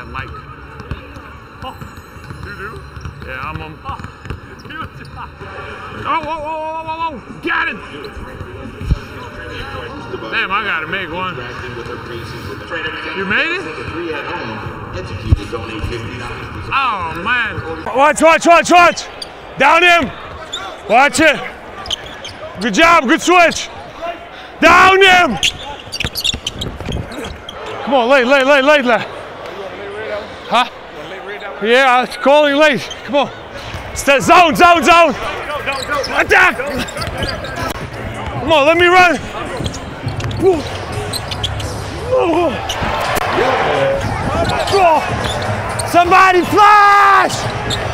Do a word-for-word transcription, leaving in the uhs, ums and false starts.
mic. Oh, you do? Yeah, I'm on. Oh, oh, oh, oh, oh, oh, oh, got it! Damn, I gotta make one. You made it? Oh, man. Watch, watch, watch, watch! Down him! Watch it! Good job, good switch! Down him! Come on, late, late, late, late, late. Huh? Yeah, I'm calling late. Come on. Stay, zone, zone, zone! Attack! Come on, let me run! Oh. Somebody flash!